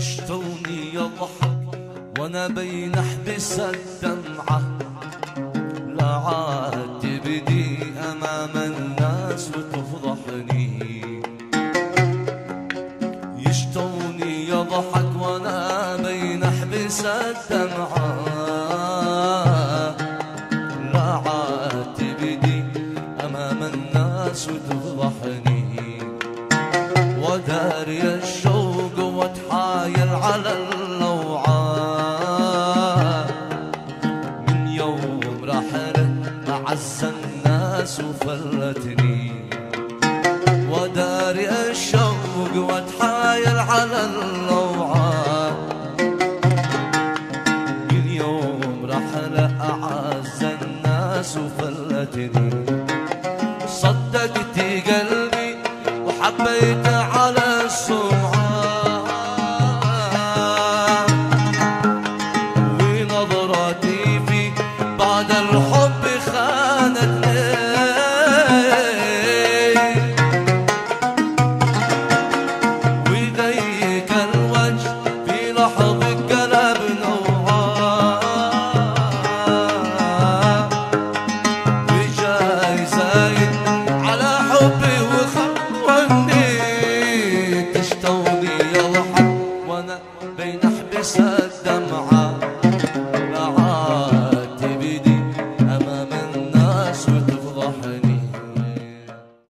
يشتوني يضحك وانا بين احبس الدمعة، لا عاد تبدي امام الناس وتفضحني. يشتوني يضحك وانا بين احبس الدمعة، لا عاد تبدي امام الناس وتفضحني. وداري الشوق واتحايل على اللوعة، من يوم رحلت أعز الناس وفلتني. وداري الشوق واتحايل على اللوعة، من يوم رحلت أعز الناس وفلتني. صدقت قلبي وحبيت على السمعة، ونظراتي فيك بعد الحب خانتني. وذيك الوجه في لحظة قلب نوعان، وجاي زايد على حبي وخوني. تشتوني يضحك وانا بين احبسها